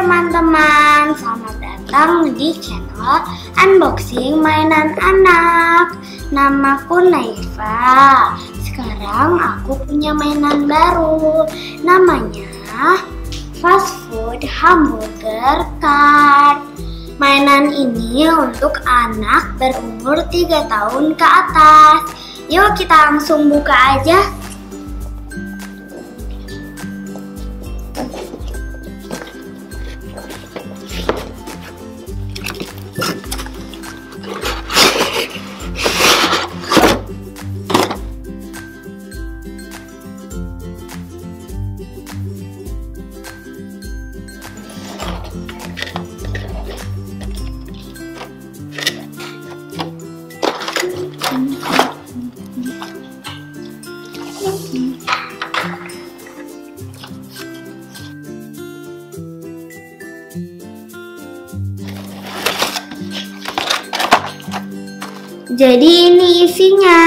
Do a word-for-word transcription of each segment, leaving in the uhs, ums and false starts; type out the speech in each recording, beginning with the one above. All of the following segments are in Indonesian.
teman-teman, selamat datang di channel Unboxing Mainan Anak. Namaku Naifa. Sekarang aku punya mainan baru, namanya Fast Food Hamburger Cart. Mainan ini untuk anak berumur tiga tahun ke atas. Yuk kita langsung buka aja. Jadi ini isinya.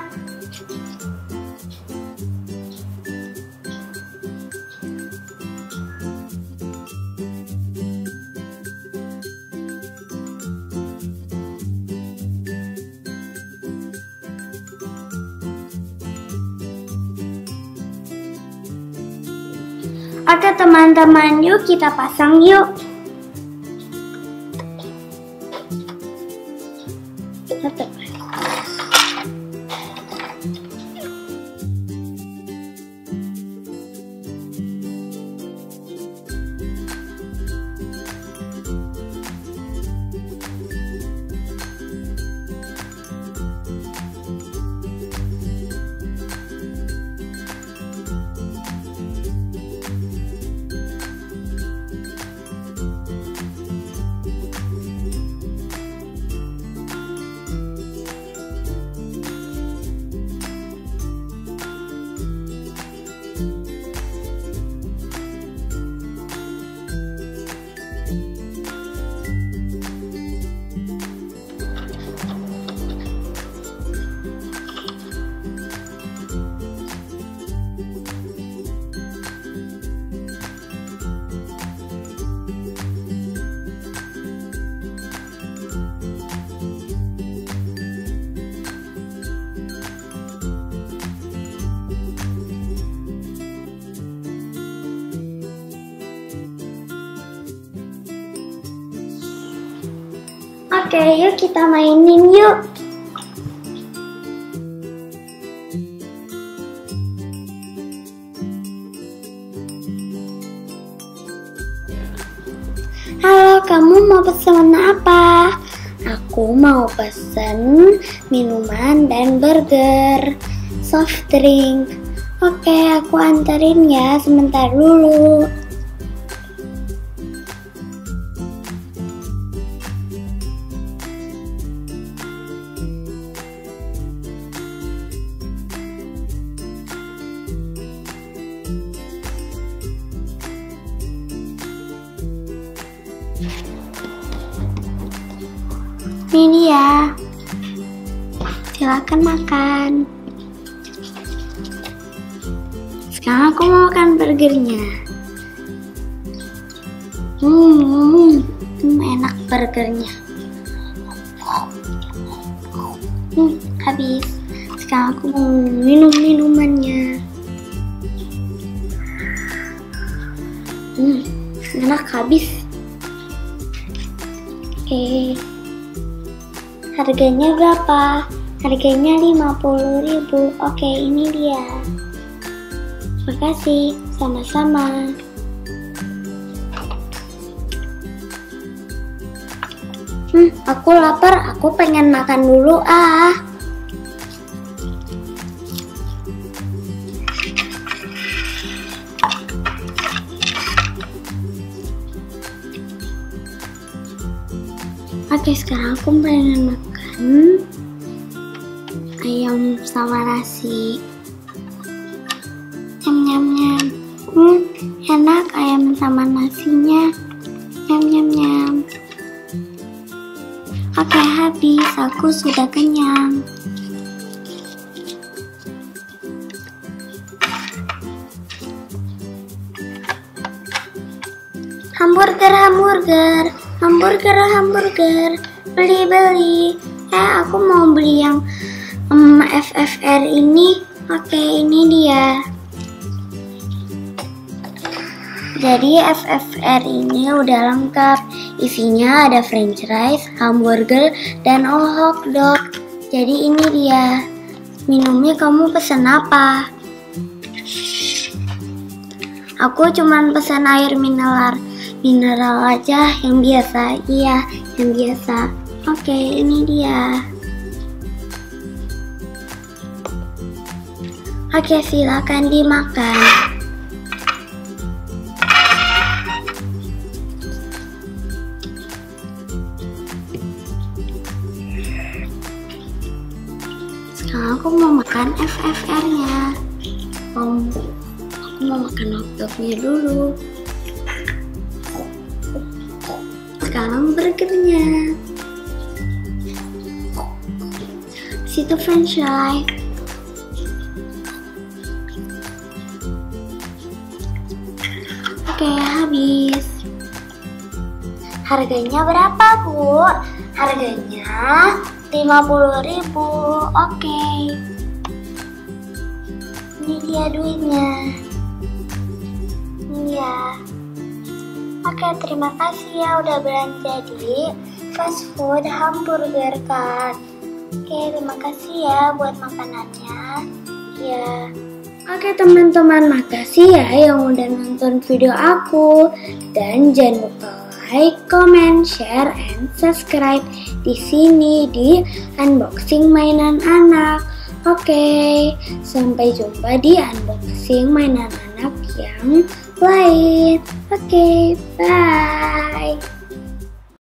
Oke teman-teman, yuk kita pasang yuk. Oke, yuk kita mainin yuk. Halo, kamu mau pesan apa? Aku mau pesen minuman dan burger, soft drink. Oke, aku anterin ya, sebentar dulu. Ini dia, silakan makan. Sekarang aku mau makan burgernya. Hmm, hmm enak burgernya. Hmm, habis. Sekarang aku mau minum minumannya. Hmm, enak habis. Oke. Harganya berapa? Harganya lima puluh ribu. Oke, ini dia. Makasih, sama-sama. Hmm, aku lapar, aku pengen makan dulu ah. Oke, sekarang aku pengen makan ayam sama nasi. Nyam nyam nyam. Hmm, enak ayam sama nasinya. Nyam nyam nyam. Oke, habis. Aku sudah kenyang. Hamburger, hamburger, hamburger, hamburger, beli-beli. Eh, aku mau beli yang um, F F R ini. Oke, ini dia. Jadi F F R ini udah lengkap. Isinya ada french fries, hamburger, dan hotdog. Jadi ini dia. Minumnya kamu pesan apa? Aku cuman pesan air mineral. Mineral aja yang biasa. Iya, yang biasa. Oke, ini dia. Oke, silakan dimakan. Sekarang aku mau makan F F R-nya. Om, aku mau makan hotdognya dulu. Sekarang burgernya. Situ french fry. Oke, habis. Harganya berapa, Bu? Harganya lima puluh ribu. Oke. Ini dia duitnya. Ini ya. Oke, terima kasih ya udah belanja di fast food hamburger kan. Oke, terima kasih ya buat makanannya. Ya. Oke teman-teman, makasih ya yang udah nonton video aku. Dan jangan lupa like, comment, share, and subscribe di sini di unboxing mainan anak. Oke, sampai jumpa di unboxing mainan anak yang lain. Oke, bye.